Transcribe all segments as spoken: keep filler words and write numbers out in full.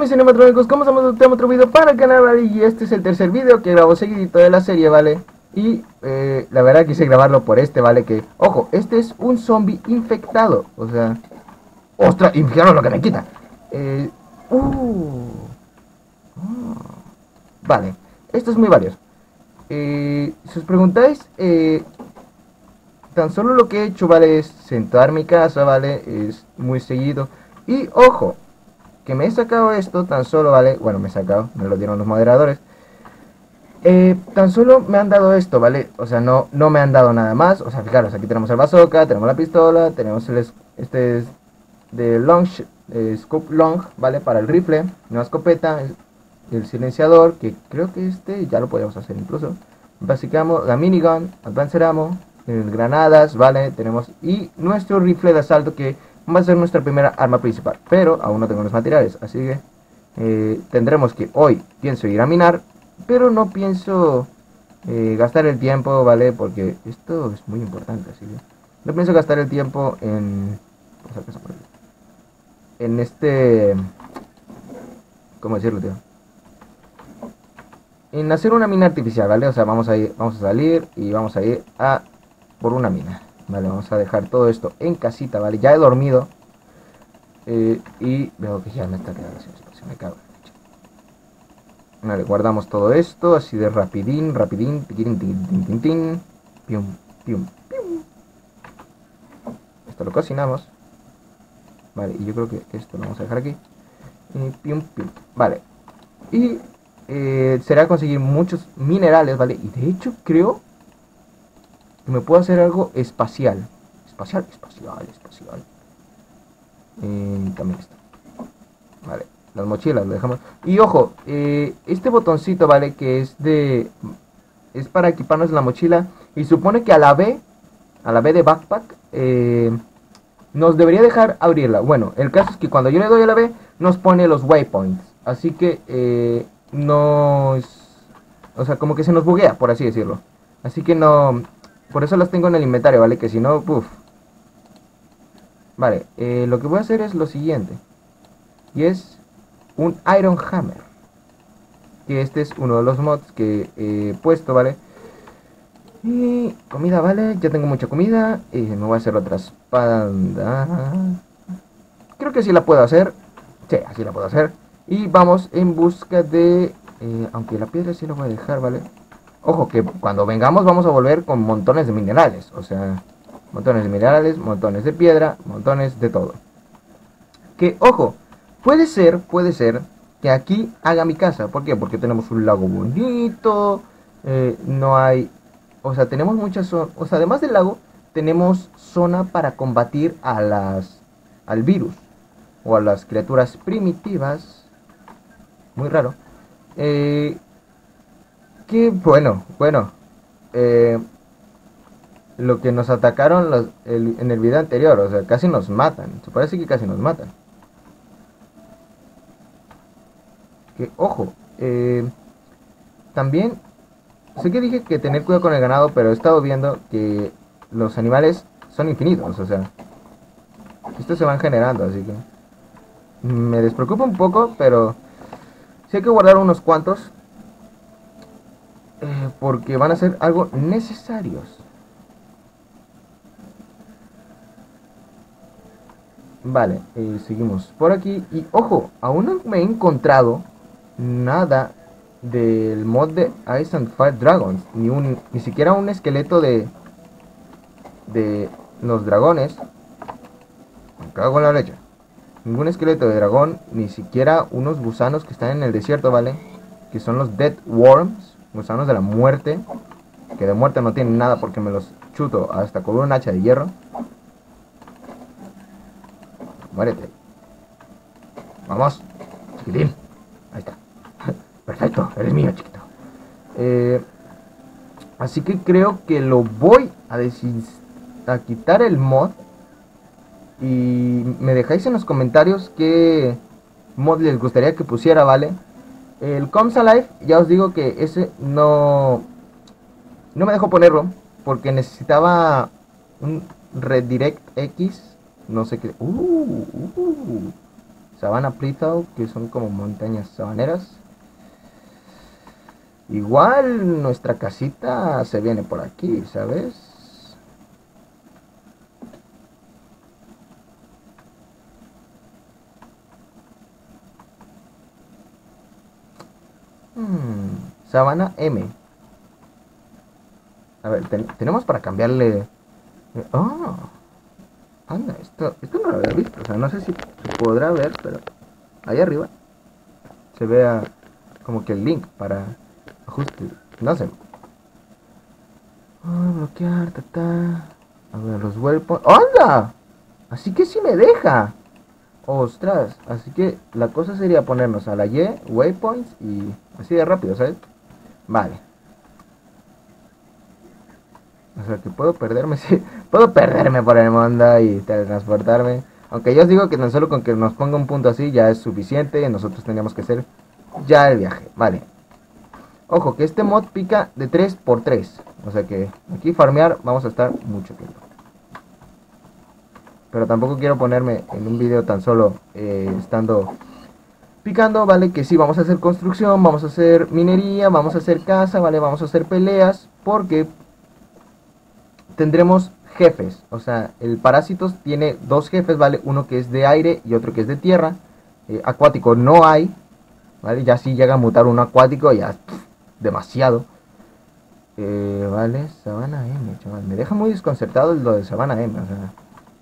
mis cinematrónicos, ¿cómo estamos? Tenemos otro video para el canal, ¿vale? Y este es el tercer video que grabo seguidito de la serie, ¿vale? Y eh, la verdad quise grabarlo por este, ¿vale? Que, ojo, este es un zombie infectado. O sea, ostras, y fijaros lo que me quita. Eh, uh, uh, vale, esto es muy valioso. Eh, si os preguntáis, eh, tan solo lo que he hecho, ¿vale? Es sentar mi casa, ¿vale? Es muy seguido. Y, ojo, que me he sacado esto tan solo, ¿vale? Bueno, me he sacado, me lo dieron los moderadores. Eh, tan solo me han dado esto, ¿vale? O sea, no, no me han dado nada más. O sea, fijaros, aquí tenemos el bazooka, tenemos la pistola, tenemos el este es de long, eh, scope long, ¿vale? Para el rifle, una escopeta, el, el silenciador, que creo que este ya lo podemos hacer incluso. Básicamente, la minigun, advanced ammo, eh, granadas, ¿vale? Tenemos, y nuestro rifle de asalto, que va a ser nuestra primera arma principal, pero aún no tengo los materiales, así que eh, tendremos que hoy pienso ir a minar, pero no pienso eh, gastar el tiempo, ¿vale? Porque esto es muy importante, así que no pienso gastar el tiempo en en este, ¿cómo decirlo, tío? En hacer una mina artificial, ¿vale? O sea, vamos a ir, vamos a salir y vamos a ir a por una mina. Vale, vamos a dejar todo esto en casita, ¿vale? Ya he dormido. Eh, y veo que ya me está quedando sin espacio, me cago. Vale, guardamos todo esto, así de rapidín, rapidín, tiquirín, tin, tin, tin, pium, pium, pium. Esto lo cocinamos. Vale, y yo creo que esto lo vamos a dejar aquí. Y pium, pium. Vale. Y eh, será conseguir muchos minerales, ¿vale? Y de hecho creo que me puedo hacer algo espacial. Espacial, espacial, espacial. Eh, también está. Vale, las mochilas lo dejamos. Y ojo, eh, este botoncito, ¿vale? Que es de... es para equiparnos la mochila. Y supone que a la B, a la B de backpack, eh, nos debería dejar abrirla. Bueno, el caso es que cuando yo le doy a la B, nos pone los waypoints. Así que eh, no es... o sea, como que se nos buguea, por así decirlo. Así que no... por eso las tengo en el inventario, ¿vale? Que si no, puff. Vale, eh, lo que voy a hacer es lo siguiente. Y es un Iron Hammer. Que este es uno de los mods que he puesto, ¿vale? Y comida, ¿vale? Ya tengo mucha comida. Y me voy a hacer otra espada. Creo que sí la puedo hacer. Sí, así la puedo hacer. Y vamos en busca de... Eh, aunque la piedra sí la voy a dejar, ¿vale? Ojo, que cuando vengamos vamos a volver con montones de minerales. O sea, montones de minerales, montones de piedra, montones de todo. Que, ojo, puede ser, puede ser que aquí haga mi casa. ¿Por qué? Porque tenemos un lago bonito. Eh, no hay... o sea, tenemos muchas zonas. O sea, además del lago, tenemos zona para combatir a las... al virus. O a las criaturas primitivas. Muy raro. Eh... Que bueno, bueno, eh, lo que nos atacaron los, el, en el video anterior, o sea, casi nos matan, se parece que casi nos matan. Que, ojo, eh, también, sé que dije que tener cuidado con el ganado, pero he estado viendo que los animales son infinitos, o sea, estos se van generando, así que me despreocupa un poco, pero sí hay que guardar unos cuantos. Eh, porque van a ser algo necesarios. Vale, eh, seguimos por aquí. Y ojo, aún no me he encontrado nada del mod de Ice and Fire Dragons. Ni, un, ni siquiera un esqueleto de de los dragones. Me cago en la leche. Ningún esqueleto de dragón. Ni siquiera unos gusanos que están en el desierto, ¿vale? Que son los Dead Worms. Gusanos de la muerte. Que de muerte no tienen nada porque me los chuto hasta con un hacha de hierro. Muérete. Vamos, chiquitín. Ahí está. Perfecto, eres mío, chiquito. Eh, así que creo que lo voy a, a quitar el mod. Y me dejáis en los comentarios qué mod les gustaría que pusiera, ¿vale? El Comes Alive, ya os digo que ese no no me dejó ponerlo porque necesitaba un redirect X, no sé qué. Uh, uh, Sabana Prithal, que son como montañas sabaneras. Igual nuestra casita se viene por aquí, ¿sabes? Hmm, Sabana M. A ver, ten tenemos para cambiarle... Oh, anda, esto, esto no lo había visto. O sea, no sé si se podrá ver, pero ahí arriba se vea como que el link para ajuste. No sé. Oh, bloquear, ta, a ver, los waypoints. ¡Anda! Así que sí me deja. Ostras, así que la cosa sería ponernos a la Y, waypoints y así de rápido, ¿sabes? Vale. O sea que puedo perderme, sí. Puedo perderme por el mundo y teletransportarme. Aunque yo os digo que tan solo con que nos ponga un punto así ya es suficiente. Nosotros tendríamos que hacer ya el viaje. Vale. Ojo, que este mod pica de tres por tres. O sea que aquí farmear vamos a estar mucho tiempo. Pero tampoco quiero ponerme en un video tan solo eh, estando picando, ¿vale? Que sí, vamos a hacer construcción, vamos a hacer minería, vamos a hacer casa, ¿vale? Vamos a hacer peleas, porque tendremos jefes. O sea, el Parásitos tiene dos jefes, ¿vale? Uno que es de aire y otro que es de tierra. Eh, acuático no hay, ¿vale? Ya si llega a mutar uno acuático, ya pff, demasiado. Eh, vale, Sabana M, chaval. Me deja muy desconcertado lo de Sabana M, o sea.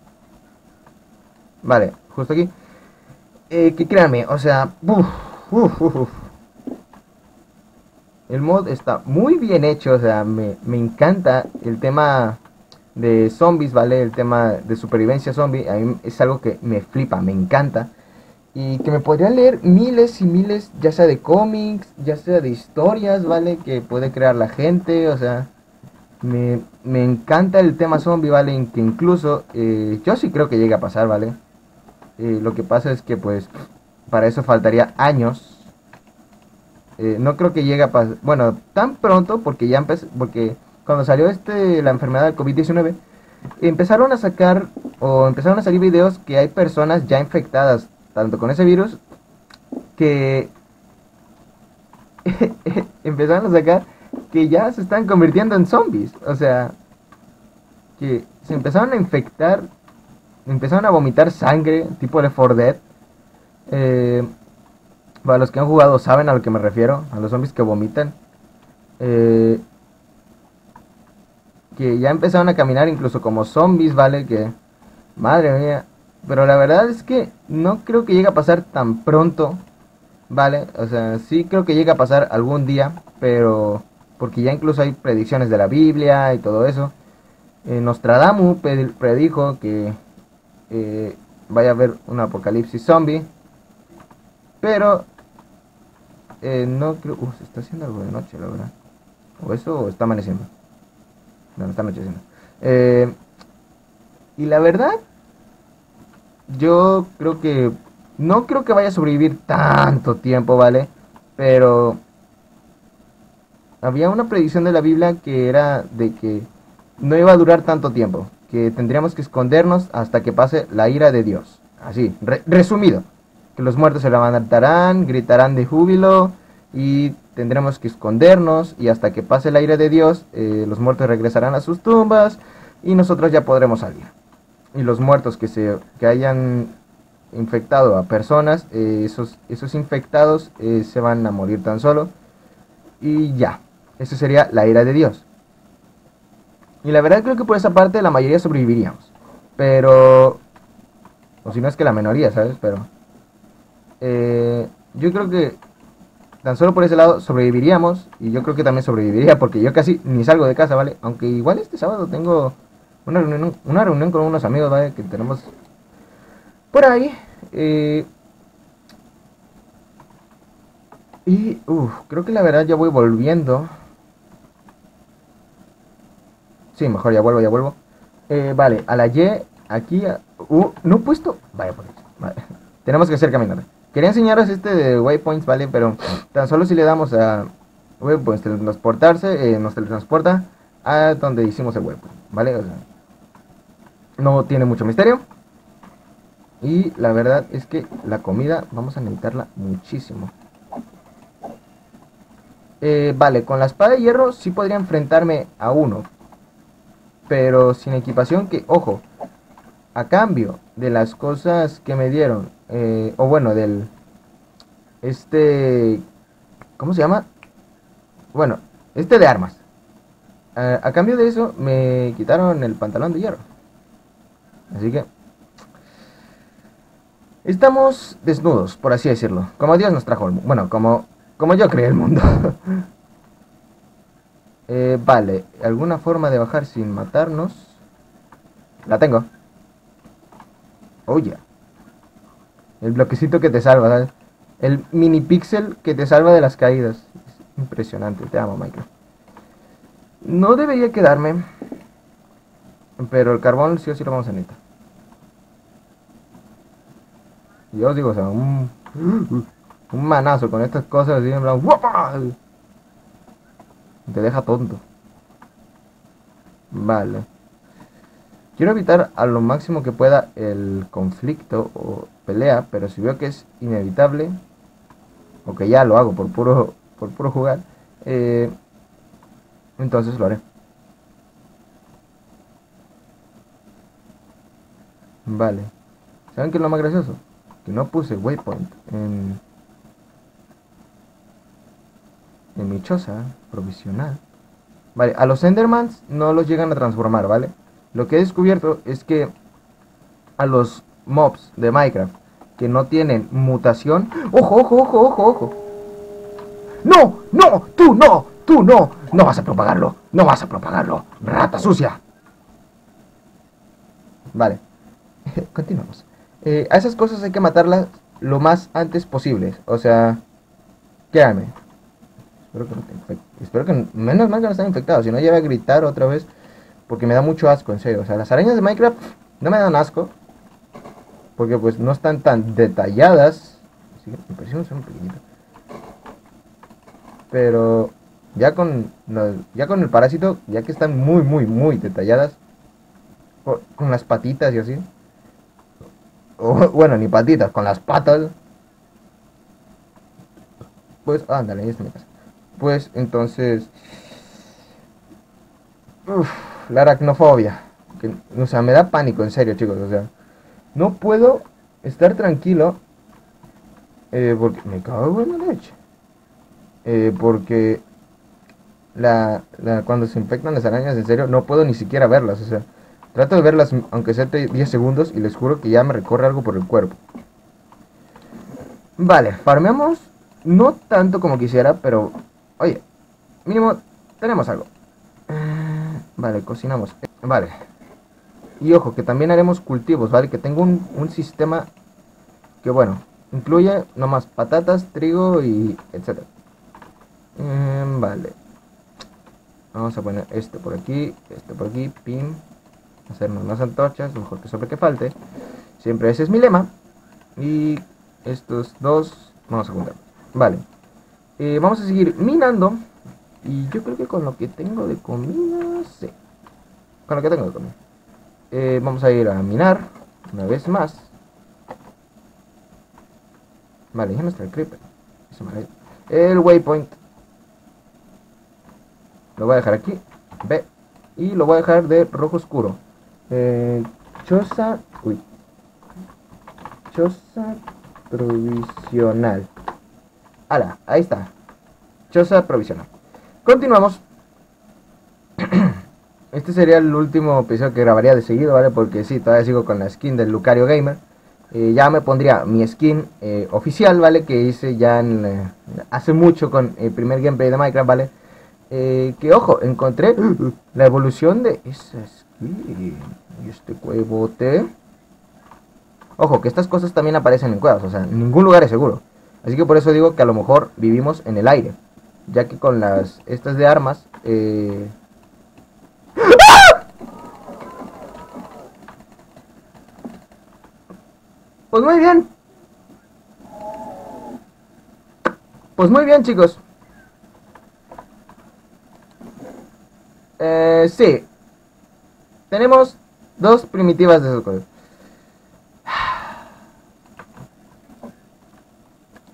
Vale, justo aquí. Eh, que créanme, o sea, uf, uf, uf, uf. El mod está muy bien hecho, o sea, me, me encanta el tema de zombies, ¿vale? El tema de supervivencia zombie, a mí es algo que me flipa, me encanta. Y que me podría leer miles y miles, ya sea de cómics, ya sea de historias, ¿vale? Que puede crear la gente, o sea, me, me encanta el tema zombie, ¿vale? En que incluso, eh, yo sí creo que llega a pasar, ¿vale? Eh, lo que pasa es que pues para eso faltaría años. Eh, no creo que llegue a pasar, bueno, tan pronto porque ya empezó, porque cuando salió este la enfermedad del COVID diecinueve, empezaron a sacar o empezaron a salir videos que hay personas ya infectadas tanto con ese virus que empezaron a sacar que ya se están convirtiendo en zombies, o sea, que se empezaron a infectar, empezaron a vomitar sangre, tipo Left four Dead. Eh, para los que han jugado saben a lo que me refiero, a los zombies que vomitan. Eh, que ya empezaron a caminar incluso como zombies, ¿vale? Que, madre mía. Pero la verdad es que no creo que llegue a pasar tan pronto, ¿vale? O sea, sí creo que llega a pasar algún día, pero porque ya incluso hay predicciones de la Biblia y todo eso. Eh, Nostradamus predijo que eh, vaya a haber un apocalipsis zombie, pero eh, no creo... Uh, se está haciendo algo de noche, la verdad. O eso o está amaneciendo. No, está anocheciendo. Eh, y la verdad, yo creo que... No creo que vaya a sobrevivir tanto tiempo, ¿vale? Pero... había una predicción de la Biblia que era de que no iba a durar tanto tiempo. Que tendríamos que escondernos hasta que pase la ira de Dios. Así, re resumido. Que los muertos se levantarán, gritarán de júbilo y tendremos que escondernos y hasta que pase la ira de Dios, eh, los muertos regresarán a sus tumbas y nosotros ya podremos salir. Y los muertos que, se, que hayan infectado a personas, eh, esos, esos infectados eh, se van a morir tan solo y ya. Eso sería la ira de Dios. Y la verdad creo que por esa parte la mayoría sobreviviríamos. Pero... o si no es que la minoría, ¿sabes? Pero... Eh, yo creo que tan solo por ese lado sobreviviríamos. Y yo creo que también sobreviviría porque yo casi ni salgo de casa, ¿vale? Aunque igual este sábado tengo una reunión, una reunión con unos amigos, ¿vale? Que tenemos por ahí. Eh, y uff, creo que la verdad ya voy volviendo. Sí, mejor ya vuelvo, ya vuelvo. Eh, vale, a la Y, aquí... Uh, no he puesto... Vaya por eso. Vale. Tenemos que hacer caminata. Quería enseñaros este de waypoints, ¿vale? Pero tan solo si le damos a waypoints, teletransportarse, eh, nos teletransporta a donde hicimos el waypoint, ¿vale? O sea, no tiene mucho misterio. Y la verdad es que la comida vamos a necesitarla muchísimo. Eh, vale, con la espada de hierro sí podría enfrentarme a uno. Pero sin equipación que, ojo, a cambio de las cosas que me dieron, eh, o bueno, del... Este... ¿Cómo se llama? Bueno, este de armas. A, a cambio de eso me quitaron el pantalón de hierro. Así que... Estamos desnudos, por así decirlo. Como Dios nos trajo el mundo. Bueno, como, como yo creé el mundo. eh, vale, ¿alguna forma de bajar sin matarnos? La tengo. Oh, ya. Yeah. El bloquecito que te salva, ¿sabes? El mini pixel que te salva de las caídas. Es impresionante, te amo, Minecraft. No debería quedarme. Pero el carbón sí o sí lo vamos a necesitar. Yo os digo, o sea, un, un manazo con estas cosas así en plan, ¡guapa! Te deja tonto. Vale. Quiero evitar a lo máximo que pueda el conflicto o pelea, pero si veo que es inevitable, o que ya lo hago por puro, por puro jugar, eh, entonces lo haré. Vale. ¿Saben qué es lo más gracioso? Que no puse waypoint en, en mi choza provisional. Vale, a los Endermans no los llegan a transformar, ¿vale? Lo que he descubierto es que a los mobs de Minecraft que no tienen mutación... ¡Ojo, ojo, ojo, ojo, ojo! ¡No! ¡No! ¡Tú no! ¡Tú no! ¡No vas a propagarlo! ¡No vas a propagarlo! ¡Rata sucia! Vale. Continuamos. Eh, a esas cosas hay que matarlas lo más antes posible. O sea... Créanme. Espero que no te infecten. Espero que... Menos mal que no están infectados. Si no, ya voy a gritar otra vez. Porque me da mucho asco, en serio. O sea, las arañas de Minecraft no me dan asco. Porque pues no están tan detalladas. Sí, me parecieron son pequeñitas. Pero ya con no, ya con el parásito, ya que están muy, muy, muy detalladas. Por, con las patitas y así. O, bueno, ni patitas, con las patas. Pues, ándale, ahí está mi casa. Pues entonces... Uf, la aracnofobia. Que, o sea, me da pánico, en serio, chicos. O sea, no puedo estar tranquilo. Eh, porque me cago en la leche. Eh, porque la, la, cuando se infectan las arañas, en serio, no puedo ni siquiera verlas. O sea, trato de verlas, aunque sea diez segundos, y les juro que ya me recorre algo por el cuerpo. Vale, farmeamos. No tanto como quisiera, pero... Oye, mínimo tenemos algo. Vale, cocinamos. Vale. Y ojo, que también haremos cultivos, ¿vale? Que tengo un, un sistema que, bueno, incluye nomás patatas, trigo y etcétera. Mm, vale. Vamos a poner este por aquí, este por aquí, pim. Hacernos unas antorchas, mejor que sobre que falte. Siempre ese es mi lema. Y estos dos vamos a juntar. Vale. Eh, vamos a seguir minando. Y yo creo que con lo que tengo de comida, sí. Con lo que tengo de comida. Eh, vamos a ir a minar una vez más. Vale, ya no está el creeper. El waypoint lo voy a dejar aquí. B. Y lo voy a dejar de rojo oscuro. Eh, choza. Uy. Choza provisional. Ala, ahí está. Choza provisional. Continuamos. Este sería el último episodio que grabaría de seguido, ¿vale? Porque sí, todavía sigo con la skin del Lucario Gamer. Eh, ya me pondría mi skin eh, oficial, ¿vale? Que hice ya en, eh, hace mucho con el primer gameplay de Minecraft, ¿vale? Eh, que ojo, encontré la evolución de esa skin. Y este cuevote. Ojo, que estas cosas también aparecen en cuevas, o sea, en ningún lugar es seguro. Así que por eso digo que a lo mejor vivimos en el aire. Ya que con las estas de armas... Eh... Pues muy bien. Pues muy bien, chicos. Eh, sí. Tenemos dos primitivas de esos cosas.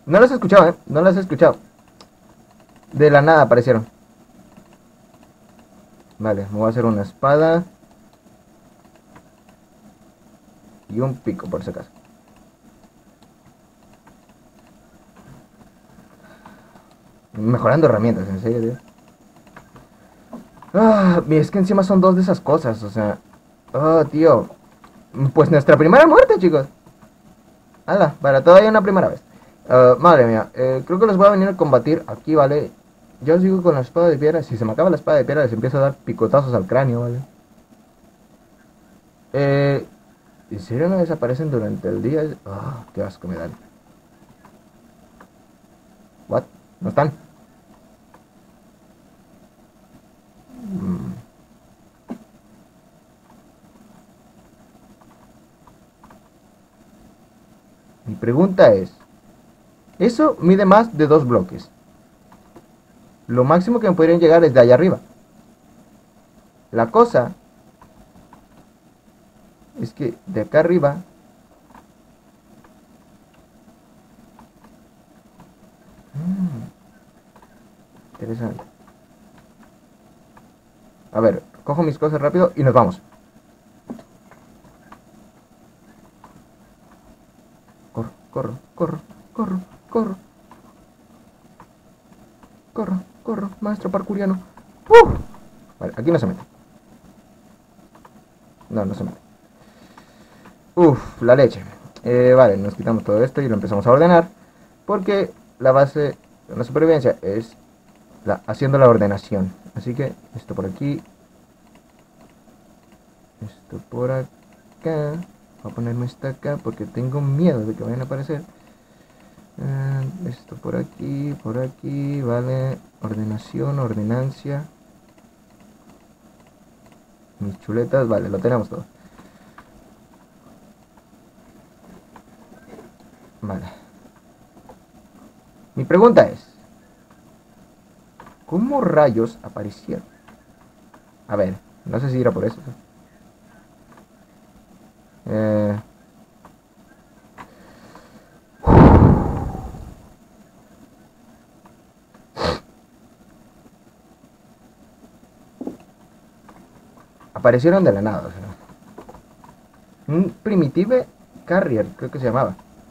No las he escuchado, eh. No las he escuchado. De la nada aparecieron. Vale, me voy a hacer una espada. Y un pico, por si acaso. Mejorando herramientas, en serio, tío. Ah, es que encima son dos de esas cosas, o sea. Oh, tío. Pues nuestra primera muerte, chicos. Hala, para todavía una primera vez. Uh, madre mía, eh, creo que los voy a venir a combatir aquí, ¿vale? Yo os digo con la espada de piedra. Si se me acaba la espada de piedra, les empiezo a dar picotazos al cráneo, ¿vale? Eh, ¿En serio no desaparecen durante el día? Oh, qué asco me dan. ¿What? ¿No están? Mm. Mi pregunta es, eso mide más de dos bloques. Lo máximo que me podrían llegar es de allá arriba. La cosa es que de acá arriba mmm, interesante. A ver, cojo mis cosas rápido y nos vamos. Corro, corro, corro, corro, corro. Corro, corro, maestro parkouriano. ¡Uh! Vale, aquí no se mete. No, no se mete. Uf, la leche. Eh, vale, nos quitamos todo esto y lo empezamos a ordenar. Porque la base de la supervivencia es la, haciendo la ordenación. Así que esto por aquí. Esto por acá. Voy a ponerme esta acá porque tengo miedo de que vayan a aparecer. Uh, esto por aquí, por aquí, vale. Ordenación, ordenancia. Mis chuletas, vale, lo tenemos todo. Vale. Mi pregunta es, ¿cómo rayos aparecieron? A ver, no sé si era por eso. Eh... Aparecieron de la nada, o sea. Un Primitive Carrier, creo que se llamaba.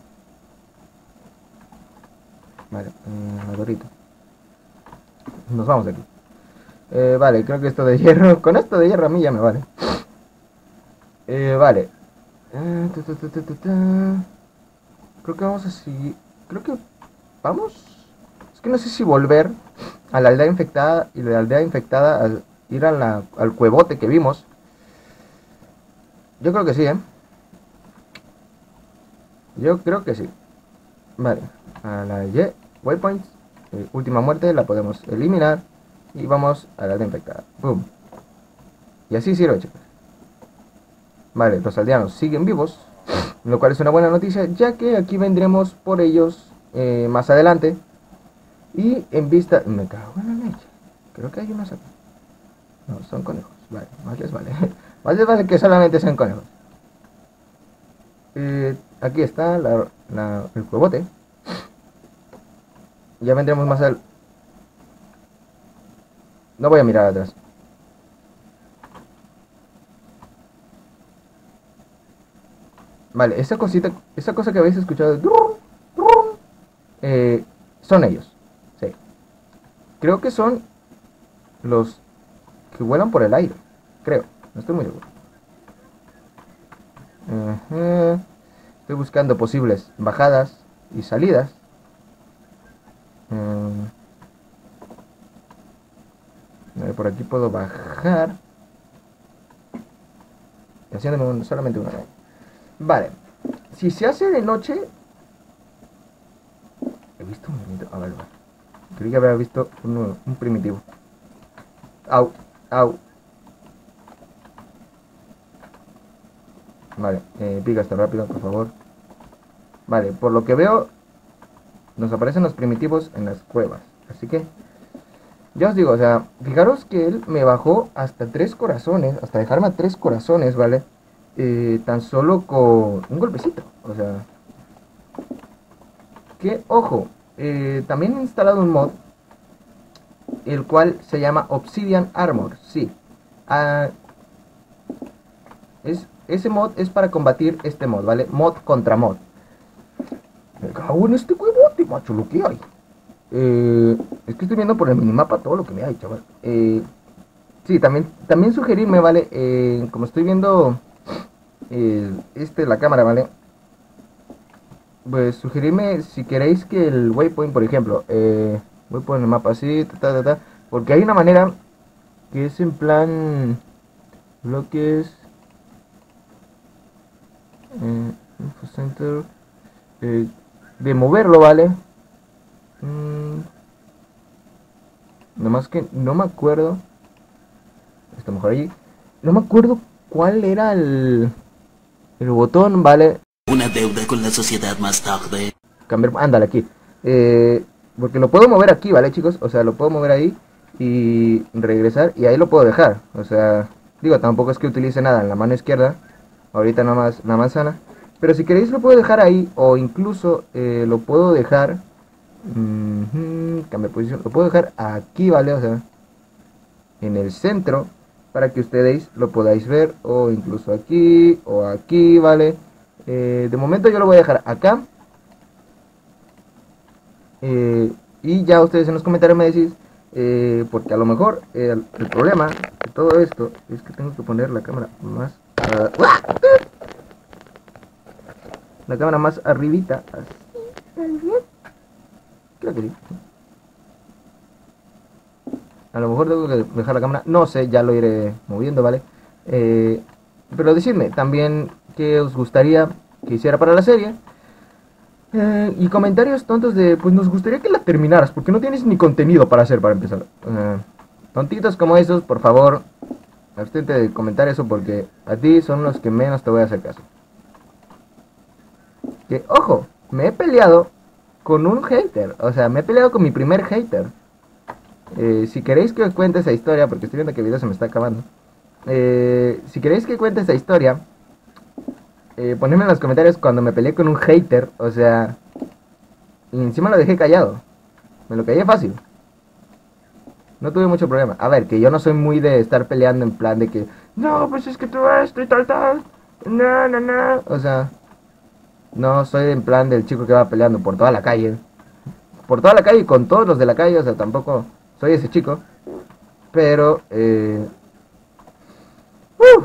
Vale, eh, adorito. Nos vamos de aquí. Eh, vale, creo que esto de hierro. Con esto de hierro a mí ya me vale. Eh, vale. Eh, ta, ta, ta, ta, ta, ta. Creo que vamos así. Creo que. ¿Vamos? Es que no sé si volver a la aldea infectada. Y de la aldea infectada al ir a la, al cuevote que vimos. Yo creo que sí, ¿eh? Yo creo que sí. Vale. A la Y. Waypoints. Eh, última muerte. La podemos eliminar. Y vamos a la aldea infectada. Boom. Y así sirve, chicos. Vale, los aldeanos siguen vivos. Lo cual es una buena noticia. Ya que aquí vendremos por ellos eh, más adelante. Y en vista... Me cago en la leche. Creo que hay unos aquí. No, son conejos. Vale, más les vale. Más les vale que solamente sean conejos. Eh, aquí está la, la, el cuevote. Ya vendremos más al... No voy a mirar atrás. Vale, esa cosita, esa cosa que habéis escuchado, eh, son ellos. Sí. Creo que son los que vuelan por el aire. Creo, no estoy muy seguro. Uh-huh. Estoy buscando posibles bajadas y salidas. Uh, a ver, por aquí puedo bajar. Y haciéndome un, solamente una. Vale, si se hace de noche... He visto un movimiento... A ver, va. Creí que había visto uno, un primitivo. Au, au. Vale, eh, pica esto rápido, por favor. Vale, por lo que veo, nos aparecen los primitivos en las cuevas. Así que, ya os digo, o sea, fijaros que él me bajó hasta tres corazones, hasta dejarme a tres corazones, ¿vale? Eh, tan solo con un golpecito, o sea, ok, Que, ojo, eh, también he instalado un mod, el cual se llama Obsidian Armor, sí. Ah, es, ese mod es para combatir este mod, ¿vale? Mod contra mod. Me cago en este huevote, macho, lo que hay. Eh, es que estoy viendo por el minimapa todo lo que me hay, chaval. Eh, sí, también, también sugerirme, ¿vale? Eh, como estoy viendo eh, este, la cámara, ¿vale? Pues sugerirme si queréis que el waypoint, por ejemplo, eh, waypoint en el mapa así, ta, ta, ta, ta, porque hay una manera que es en plan bloques, eh, info center, eh, de moverlo, ¿vale? Mm, nomás que no me acuerdo. Está mejor allí. No me acuerdo cuál era el, el botón, ¿vale? Una deuda con la sociedad más tarde. Cambiar, ándale aquí. Eh, porque lo puedo mover aquí, ¿vale, chicos? O sea, lo puedo mover ahí y regresar y ahí lo puedo dejar. O sea, digo, tampoco es que utilice nada en la mano izquierda. Ahorita nada más la manzana. Pero si queréis lo puedo dejar ahí o incluso eh, lo puedo dejar... Uh-huh, cambiar posición. Lo puedo dejar aquí, ¿vale? O sea, en el centro para que ustedes lo podáis ver o incluso aquí o aquí, ¿vale? Eh, de momento yo lo voy a dejar acá. Eh, y ya ustedes en los comentarios me decís, eh, porque a lo mejor eh, el, el problema de todo esto es que tengo que poner la cámara más... Uh, la cámara más arribita. Así. Creo que sí. A lo mejor tengo que dejar la cámara. No sé, ya lo iré moviendo, ¿vale? Eh, pero decidme también qué os gustaría que hiciera para la serie. Eh, y comentarios tontos de, pues nos gustaría que la terminaras, porque no tienes ni contenido para hacer para empezar. Eh, tontitos como esos, por favor, abstente de comentar eso porque a ti son los que menos te voy a hacer caso. Que, ojo, me he peleado con un hater, o sea, me he peleado con mi primer hater. Eh, si queréis que os cuente esa historia, porque estoy viendo que el video se me está acabando. Eh, si queréis que cuente esa historia, eh, ponedme en los comentarios cuando me peleé con un hater, o sea, y encima lo dejé callado. Me lo callé fácil. No tuve mucho problema. A ver, que yo no soy muy de estar peleando en plan de que, no, pues es que tú esto y tal, tal. No, no, no. O sea, no soy en plan del chico que va peleando por toda la calle. Por toda la calle y con todos los de la calle, o sea, tampoco soy ese chico. Pero, eh... Uf,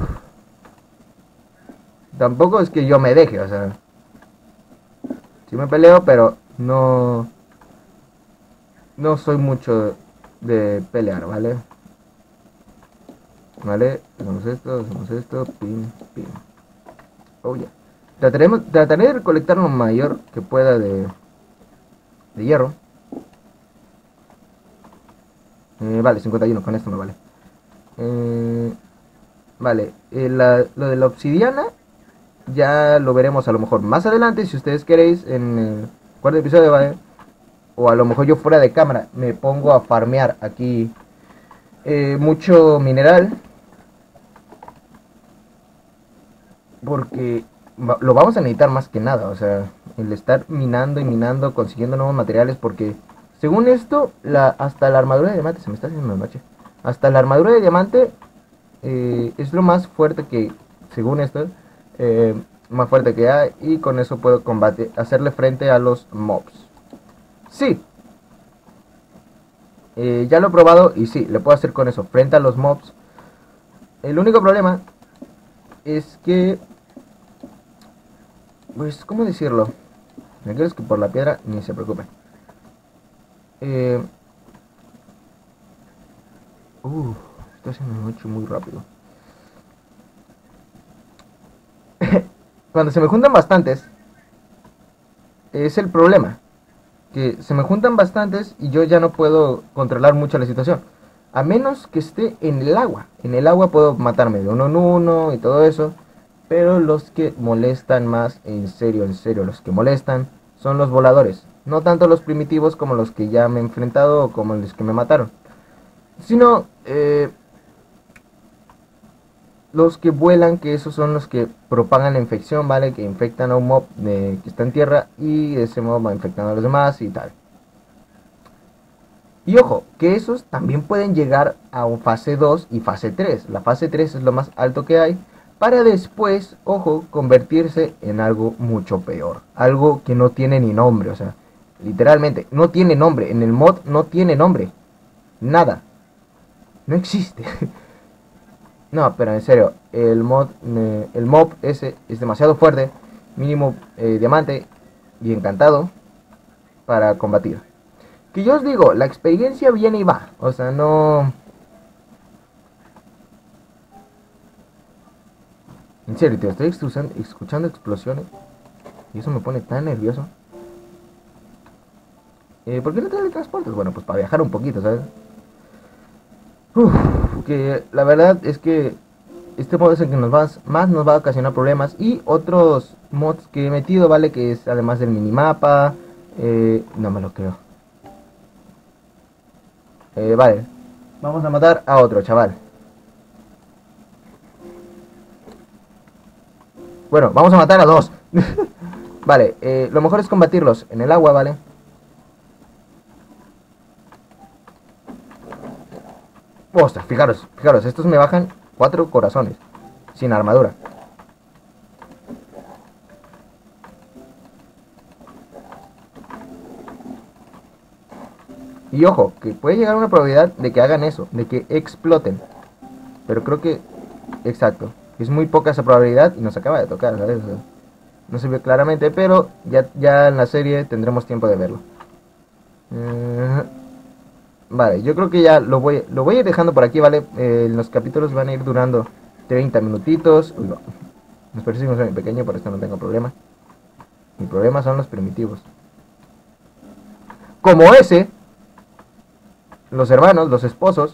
tampoco es que yo me deje, o sea, sí me peleo, pero no, no soy mucho de pelear, ¿vale? Vale, hacemos esto, hacemos esto, pim, pim. Oh, ya. Yeah. Trataremos, trataré de recolectar lo mayor que pueda de, de hierro. Eh, vale, cincuenta y uno, con esto me vale. Eh, vale, eh, la, lo de la obsidiana ya lo veremos a lo mejor más adelante, si ustedes queréis, en el cuarto episodio, ¿vale? O a lo mejor yo fuera de cámara me pongo a farmear aquí eh, mucho mineral. Porque lo vamos a necesitar más que nada, o sea, el estar minando y minando, consiguiendo nuevos materiales, porque según esto, la, hasta la armadura de diamante, se me está haciendo de noche, hasta la armadura de diamante eh, es lo más fuerte que, según esto, eh, más fuerte que hay, y con eso puedo combatir, hacerle frente a los mobs. Sí, eh, ya lo he probado y sí, le puedo hacer con eso, frente a los mobs. El único problema es que, pues, ¿cómo decirlo? Me quieres que por la piedra ni se preocupe. Eh... Uh, está haciendo mucho muy rápido. Cuando se me juntan bastantes, es el problema. Que se me juntan bastantes y yo ya no puedo controlar mucho la situación. A menos que esté en el agua. En el agua puedo matarme de uno en uno y todo eso. Pero los que molestan más, en serio, en serio, los que molestan son los voladores. No tanto los primitivos como los que ya me he enfrentado o como los que me mataron. Sino, eh, los que vuelan, que esos son los que propagan la infección, ¿vale? Que infectan a un mob de, que está en tierra y ese mob va infectando a los demás y tal. Y ojo, que esos también pueden llegar a un fase dos y fase tres. La fase tres es lo más alto que hay, para después, ojo, convertirse en algo mucho peor. Algo que no tiene ni nombre, o sea, literalmente, no tiene nombre. En el mod no tiene nombre. Nada. No existe. No, pero en serio, el mod, eh, el mob ese es demasiado fuerte. Mínimo eh, diamante y encantado para combatir. Que yo os digo, la experiencia viene y va. O sea, no... En serio, te estoy escuchando, escuchando explosiones. Y eso me pone tan nervioso. Eh, ¿Por qué no teletransportes? Bueno, pues para viajar un poquito, ¿sabes? Uf, que la verdad es que este mod es el que nos va, más nos va a ocasionar problemas. Y otros mods que he metido, ¿vale? Que es además del minimapa. Eh, no me lo creo. Eh, vale. Vamos a matar a otro, chaval. Bueno, vamos a matar a dos. Vale, eh, lo mejor es combatirlos en el agua, ¿vale? Ostras, fijaros, fijaros, estos me bajan cuatro corazones. Sin armadura. Y ojo, que puede llegar una probabilidad de que hagan eso, de que exploten. Pero creo que... Exacto. Es muy poca esa probabilidad y nos acaba de tocar, ¿sabes? O sea, no se ve claramente, pero ya, ya en la serie tendremos tiempo de verlo. Uh, vale, yo creo que ya lo voy, lo voy a ir dejando por aquí, ¿vale? Eh, los capítulos van a ir durando treinta minutitos. Uy, no. Nos parecimos muy pequeño, por esto no tengo problema. Mi problema son los primitivos. Como ese... Los hermanos, los esposos.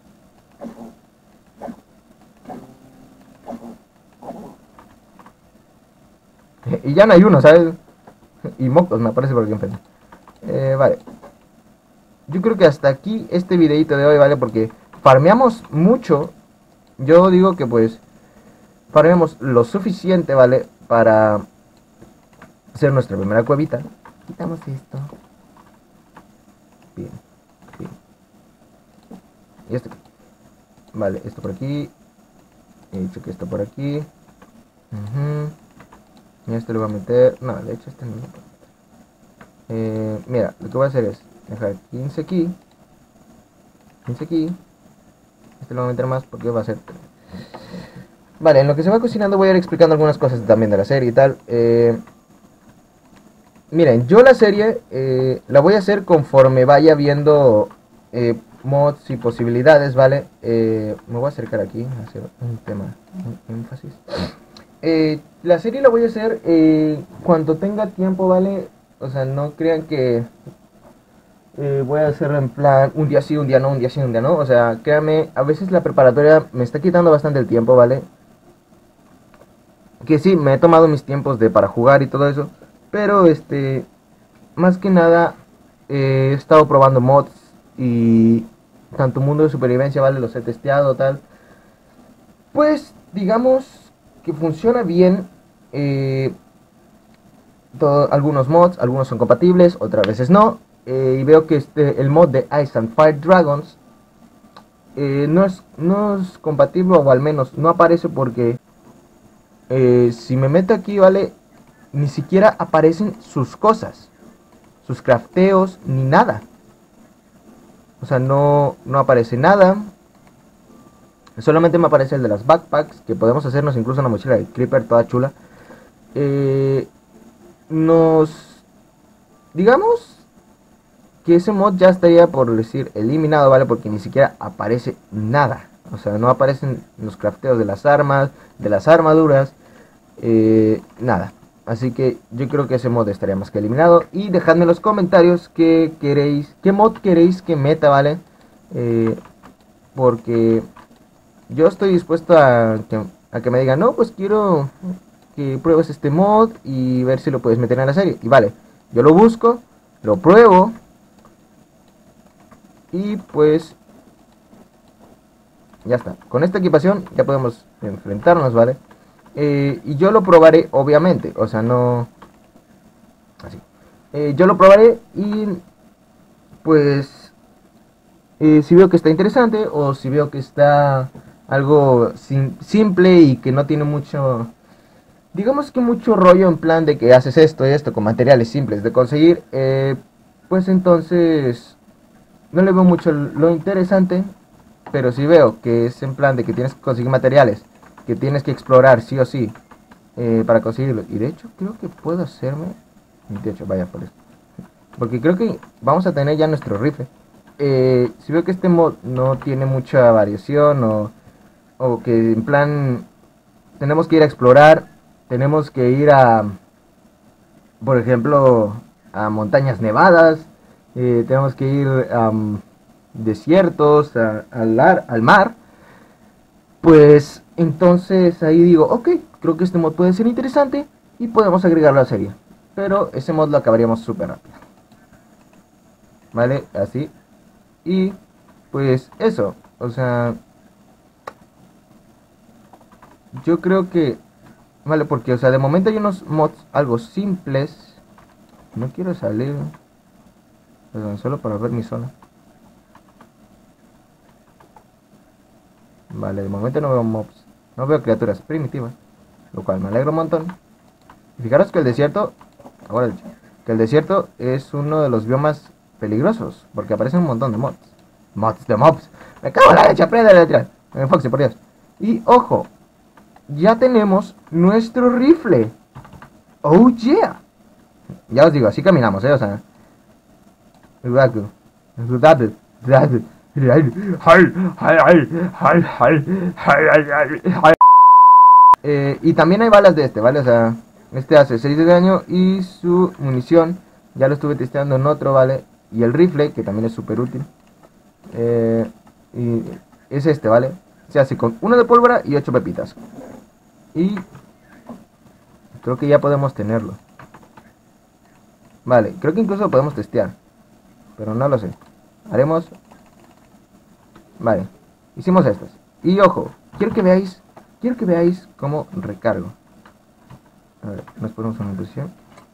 Y ya no hay uno, ¿sabes? Y mocos me aparece por aquí enfrente. Eh, vale. Yo creo que hasta aquí este videito de hoy, ¿vale? Porque farmeamos mucho. Yo digo que pues farmeamos lo suficiente, ¿vale? Para hacer nuestra primera cuevita. Quitamos esto. Bien, bien. Y esto. Vale, esto por aquí. He dicho que esto por aquí. Uh-huh. Y este lo voy a meter. No, de hecho este no lo puedo meter. Eh, mira, lo que voy a hacer es dejar quince aquí. quince aquí. Este lo voy a meter más porque va a ser... Vale, en lo que se va cocinando voy a ir explicando algunas cosas también de la serie y tal. Eh, miren, yo la serie eh, la voy a hacer conforme vaya viendo eh, mods y posibilidades, ¿vale? Eh, me voy a acercar aquí a hacer un tema, un énfasis. Eh, la serie la voy a hacer eh, cuando tenga tiempo, ¿vale? O sea, no crean que eh, voy a hacerlo en plan un día sí, un día no, un día sí, un día no. O sea, créanme, a veces la preparatoria me está quitando bastante el tiempo, ¿vale? Que sí, me he tomado mis tiempos de para jugar y todo eso. Pero, este, más que nada, eh, he estado probando mods y tanto mundo de supervivencia, ¿vale? Los he testeado, tal. Pues, digamos que funciona bien. Eh, todo, algunos mods, algunos son compatibles, otras veces no. Eh, y veo que este, el mod de Ice and Fire Dragons eh, no, es, no es compatible, o al menos no aparece porque eh, si me meto aquí, ¿vale? Ni siquiera aparecen sus cosas, sus crafteos, ni nada. O sea, no, no aparece nada. Solamente me aparece el de las backpacks, que podemos hacernos incluso una mochila de creeper toda chula. Eh, nos... Digamos que ese mod ya estaría, por decir, eliminado, ¿vale? Porque ni siquiera aparece nada. O sea, no aparecen los crafteos de las armas, de las armaduras, eh, nada. Así que yo creo que ese mod estaría más que eliminado. Y dejadme en los comentarios qué queréis, qué mod queréis que meta, ¿vale? Eh, porque yo estoy dispuesto a que, a que me digan, no, pues quiero que pruebes este mod y ver si lo puedes meter en la serie. Y vale, yo lo busco, lo pruebo y pues ya está. Con esta equipación ya podemos enfrentarnos, ¿vale? Eh, y yo lo probaré, obviamente. O sea, no... Así. Eh, yo lo probaré y... Pues... Eh, si veo que está interesante o si veo que está algo sim simple y que no tiene mucho... Digamos que mucho rollo en plan de que haces esto y esto con materiales simples de conseguir, eh, pues entonces no le veo mucho lo interesante. Pero si veo que es en plan de que tienes que conseguir materiales, que tienes que explorar sí o sí eh, para conseguirlo. Y de hecho creo que puedo hacerme... De hecho, vaya por esto. Porque creo que vamos a tener ya nuestro rifle. Eh, si veo que este mod no tiene mucha variación o, o que en plan tenemos que ir a explorar, tenemos que ir a, por ejemplo, a montañas nevadas, eh, tenemos que ir a um, desiertos, a, al, ar, al mar, pues entonces ahí digo, ok, creo que este mod puede ser interesante y podemos agregarlo a la serie. Pero ese mod lo acabaríamos súper rápido. Vale, así. Y pues eso, o sea, yo creo que, vale, porque, o sea, de momento hay unos mods algo simples. No quiero salir, perdón, solo para ver mi zona. Vale, de momento no veo mobs, no veo criaturas primitivas, lo cual me alegra un montón. Y fijaros que el desierto, ahora que el desierto es uno de los biomas peligrosos, porque aparecen un montón de mods. Mods de mobs. Me cago en la leche, aprende detrás. En Foxy, por Dios. Y ojo, ya tenemos nuestro rifle. Oh yeah. Ya os digo, así caminamos, eh, o sea. Eh, y también hay balas de este, ¿vale? O sea, este hace seis de daño y su munición ya lo estuve testeando en otro, ¿vale? Y el rifle, que también es súper útil, eh, y es este, ¿vale? Se hace con uno de pólvora y ocho pepitas. Y creo que ya podemos tenerlo. Vale, creo que incluso lo podemos testear, pero no lo sé. Haremos... Vale, hicimos estas. Y ojo, quiero que veáis, quiero que veáis cómo recargo. A ver, nos ponemos una posición.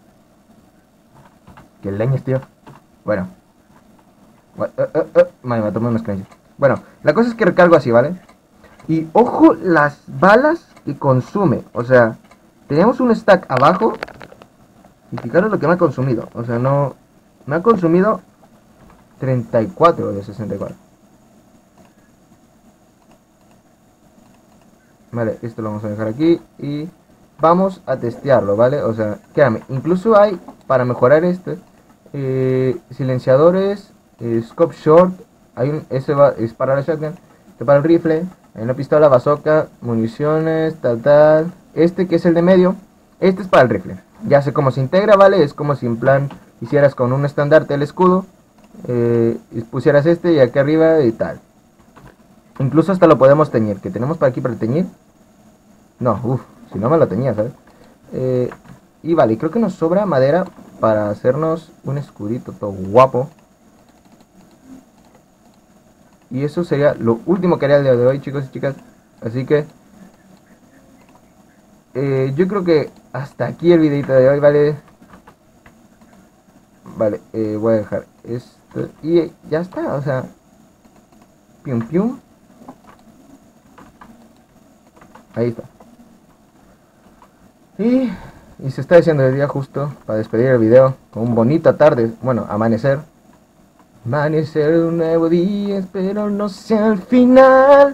Que leñas, tío. Bueno. Uh, uh, uh. Vale, me tomé unos canchos. Bueno, la cosa es que recargo así, ¿vale? Y ojo las balas que consume. O sea, tenemos un stack abajo. Y fijaros lo que me ha consumido. O sea, no... Me ha consumido treinta y cuatro de sesenta y cuatro. Vale, esto lo vamos a dejar aquí. Y vamos a testearlo, ¿vale? O sea, créanme, incluso hay para mejorar este eh, silenciadores, eh, scope short. Hay un, ese va, es para la shotgun, este para el rifle. Hay una pistola, bazooka, municiones, tal, tal. Este que es el de medio, este es para el rifle. Ya sé cómo se integra, ¿vale? Es como si en plan hicieras con un estandarte el escudo, eh, y pusieras este y aquí arriba y tal. Incluso hasta lo podemos teñir. ¿Qué tenemos para aquí para teñir? No, uff, si no me lo teñía, ¿sabes? Eh, y vale, creo que nos sobra madera para hacernos un escudito todo guapo. Y eso sería lo último que haría el día de hoy, chicos y chicas. Así que eh, yo creo que hasta aquí el videito de hoy, ¿vale? Vale, eh, voy a dejar esto y ya está, o sea, pium pium. Ahí está. Y, y se está haciendo el día justo para despedir el video con un bonito tarde, bueno, amanecer. Amanecer un nuevo día, espero no sea el final.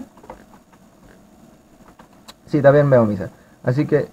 Sí, también veo misa. Así que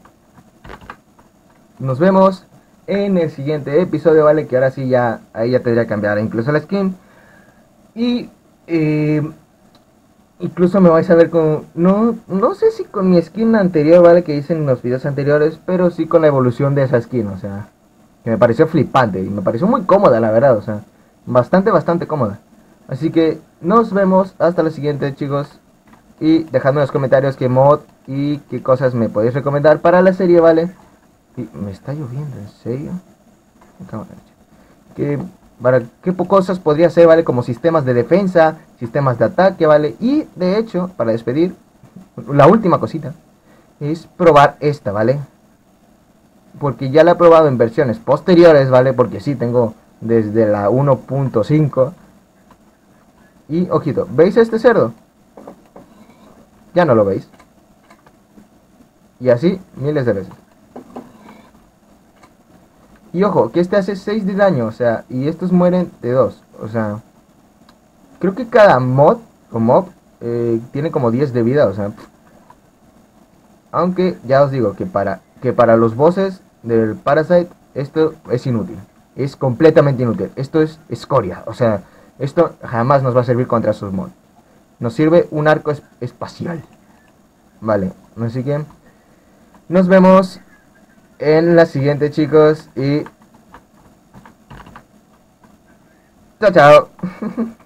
nos vemos en el siguiente episodio, ¿vale? Que ahora sí ya, ahí ya tendría que cambiar incluso la skin. Y eh, incluso me vais a ver con... No, no sé si con mi skin anterior, ¿vale? Que hice en los videos anteriores, pero sí con la evolución de esa skin, o sea, que me pareció flipante y me pareció muy cómoda, la verdad, o sea, bastante, bastante cómoda. Así que nos vemos hasta la siguiente, chicos. Y dejadme en los comentarios qué mod y qué cosas me podéis recomendar para la serie, ¿vale? Y me está lloviendo, ¿en serio? Que para qué cosas podría ser, ¿vale? Como sistemas de defensa, sistemas de ataque, ¿vale? Y de hecho, para despedir, la última cosita es probar esta, ¿vale? Porque ya la he probado en versiones posteriores, ¿vale? Porque sí, tengo desde la uno punto cinco. Y, ojito, ¿veis este cerdo? Ya no lo veis. Y así, miles de veces. Y ojo, que este hace seis de daño, o sea, y estos mueren de dos. O sea, creo que cada mod o mob eh, tiene como diez de vida, o sea. Pff. Aunque ya os digo que para, que para los bosses del Parasite esto es inútil. Es completamente inútil. Esto es escoria, o sea, esto jamás nos va a servir contra sus mods. Nos sirve un arco es espacial. Vale, así que nos vemos en la siguiente, chicos, y chao, chao.